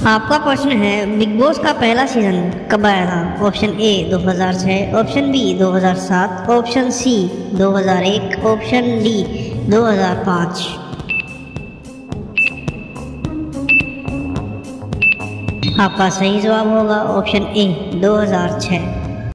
आपका प्रश्न है बिग बॉस का पहला सीजन कब आया था। Option A 2006, option B 2007, option C 2001, option D 2005। आपका सही जवाब होगा ऑप्शन ए 2006।